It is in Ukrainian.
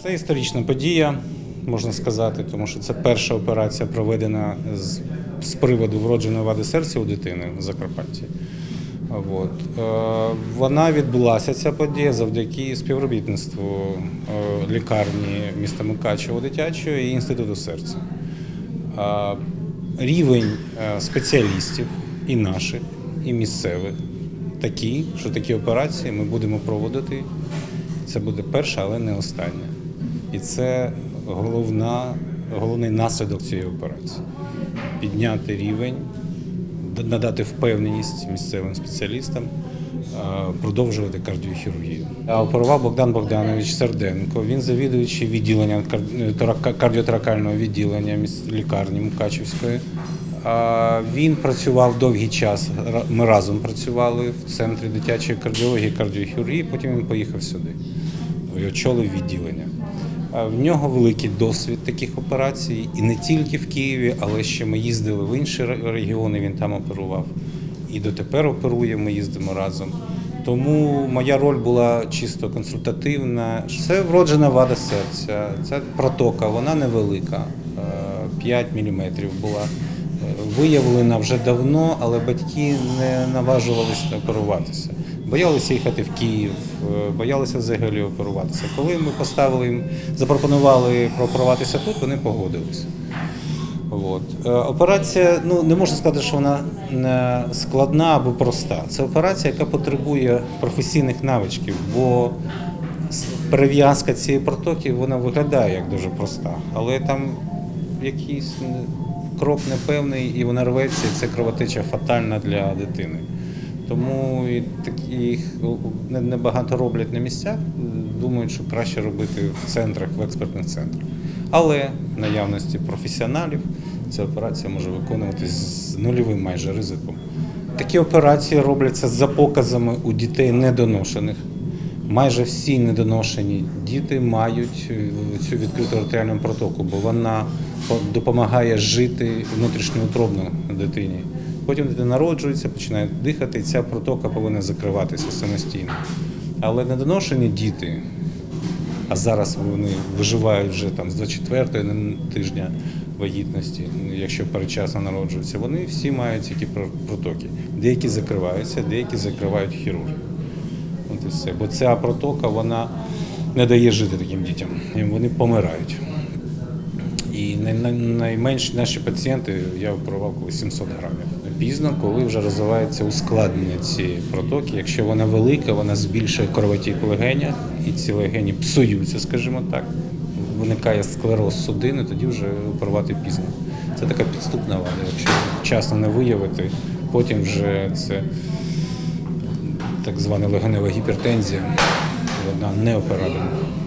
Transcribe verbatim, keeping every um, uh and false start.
Це історична подія, можна сказати, тому що це перша операція, проведена з, з приводу вродженої вади серця у дитини в Закарпатті. От. Е, вона відбулася, ця подія, завдяки співробітництву е, лікарні міста Мукачево дитячої і Інституту серця. Е, рівень е, спеціалістів і наших, і місцевих такий, що такі операції ми будемо проводити. Це буде перша, але не остання. І це головна, головний наслідок цієї операції. Підняти рівень, надати впевненість місцевим спеціалістам, продовжувати кардіохірургію. Оперував Богдан Богданович Серденко. Він завідуючий відділення кардіоторакального відділення лікарні Мукачевської. Він працював довгий час, ми разом працювали в центрі дитячої кардіології і кардіохірургії, потім він поїхав сюди і очолив відділення. В нього великий досвід таких операцій, і не тільки в Києві, але ще ми їздили в інші регіони, він там оперував. І дотепер оперує, ми їздимо разом. Тому моя роль була чисто консультативна. Це вроджена вада серця, це протока, вона невелика, п'ять міліметрів була. Виявлена вже давно, але батьки не наважувалися оперуватися. Боялися їхати в Київ, боялися взагалі оперуватися. Коли ми поставили їм, запропонували прооперуватися тут, вони погодилися. От. Операція, ну, не можна сказати, що вона складна або проста. Це операція, яка потребує професійних навичків, бо перев'язка цієї протоки, вона виглядає як дуже проста, але там якийсь крок непевний, і вона рветься, і це кровотеча фатальна для дитини. Тому і таких небагато роблять на місцях, думають, що краще робити в центрах, в експертних центрах. Але в наявності професіоналів ця операція може виконуватись з нульовим майже ризиком. Такі операції робляться за показами у дітей недоношених. Майже всі недоношені діти мають цю відкриту артеріальну протоку, бо вона допомагає жити внутрішньоутробно дитині. Потім дитина народжується, починає дихати, і ця протока повинна закриватися самостійно. Але недоношені діти, а зараз вони виживають вже там з двадцять четвертого тижня вагітності, якщо передчасно народжуються, вони всі мають такі протоки. Деякі закриваються, деякі закривають хірурги. От і все. Бо ця протока, вона не дає жити таким дітям, вони помирають. І найменші наші пацієнти, я оперував коли сімсот грамів. Пізно, коли вже розвивається ускладнення цієї протоки. Якщо вона велика, вона збільшує кровотік в легенях, і ці легені псуються, скажімо так. Виникає склероз судини, тоді вже оперувати пізно. Це така підступна вада. Якщо вчасно не виявити, потім вже це так звана легенева гіпертензія, вона неоперабельна.